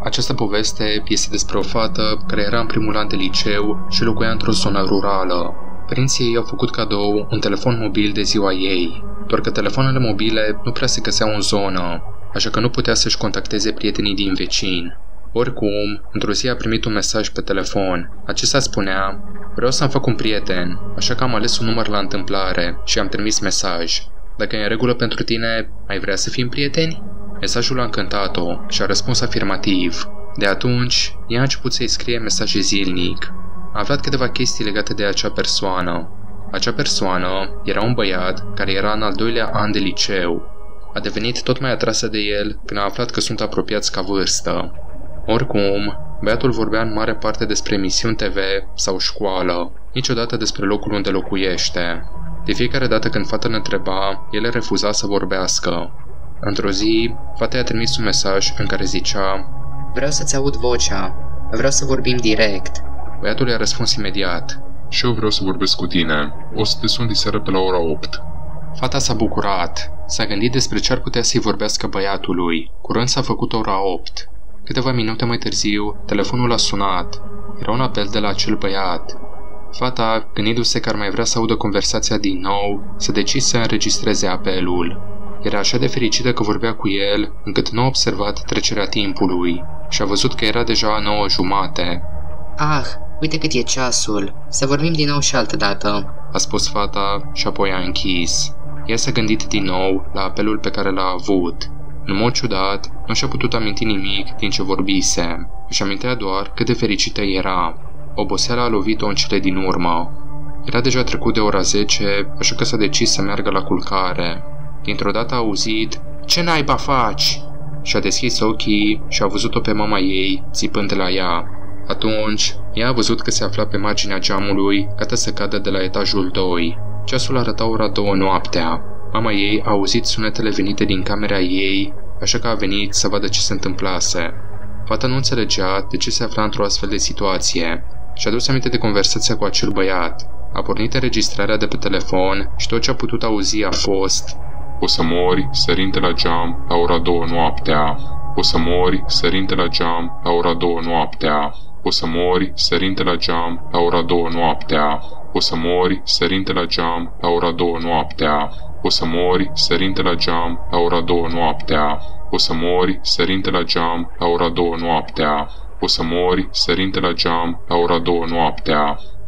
Această poveste este despre o fată care era în primul an de liceu și locuia într-o zonă rurală. Părinții ei au făcut cadou un telefon mobil de ziua ei, doar că telefoanele mobile nu prea se găseau în zonă, așa că nu putea să-și contacteze prietenii din vecin. Oricum, într-o zi a primit un mesaj pe telefon. Acesta spunea: "Vreau să-mi fac un prieten, așa că am ales un număr la întâmplare și am trimis mesaj. Dacă e în regulă pentru tine, ai vrea să fim prieteni?" Mesajul a încântat-o și a răspuns afirmativ. De atunci, ea a început să-i scrie mesaje zilnic. A aflat câteva chestii legate de acea persoană. Acea persoană era un băiat care era în al doilea an de liceu. A devenit tot mai atrasă de el când a aflat că sunt apropiați ca vârstă. Oricum, băiatul vorbea în mare parte despre emisiuni TV sau școală, niciodată despre locul unde locuiește. De fiecare dată când fata îl întreba, el refuza să vorbească. Într-o zi, fata i-a trimis un mesaj în care zicea: "Vreau să-ți aud vocea. Vreau să vorbim direct." Băiatul i-a răspuns imediat: "Și eu vreau să vorbesc cu tine. O să te sun diseară pe la ora 8. Fata s-a bucurat. S-a gândit despre ce ar putea să-i vorbească băiatului. Curând s-a făcut ora 8. Câteva minute mai târziu, telefonul a sunat. Era un apel de la acel băiat. Fata, gândindu-se că ar mai vrea să audă conversația din nou, s-a decis să înregistreze apelul. Era așa de fericită că vorbea cu el, încât nu a observat trecerea timpului și a văzut că era deja 9:30. "Ah, uite cât e ceasul. Să vorbim din nou și altă dată," a spus fata și apoi a închis. Ea s-a gândit din nou la apelul pe care l-a avut. În mod ciudat, nu și-a putut aminti nimic din ce vorbise. Își amintea doar cât de fericită era. Oboseala a lovit-o în cele din urmă. Era deja trecut de ora 10, așa că s-a decis să meargă la culcare. Dintr-o dată a auzit: "Ce naiba faci?" Și-a deschis ochii și a văzut-o pe mama ei, țipând la ea. Atunci, ea a văzut că se afla pe marginea geamului, gata să cadă de la etajul 2. Ceasul arăta ora 2 noaptea. Mama ei a auzit sunetele venite din camera ei, așa că a venit să vadă ce se întâmplase. Fata nu înțelegea de ce se afla într-o astfel de situație. Și-a dus aminte de conversația cu acel băiat. A pornit înregistrarea de pe telefon și tot ce a putut auzi a fost: "O să mori sărind de la geam la ora 2 noaptea. O să mori sărind de la geam la ora 2 noaptea. O să mori sărind de la geam la ora 2 noaptea. O să mori sărind de la geam la ora 2 noaptea. O să mori sărind de la geam la ora 2 noaptea. O să mori sărind de la geam la ora 2 noaptea. O să mori sărind de la geam la ora 2 noaptea."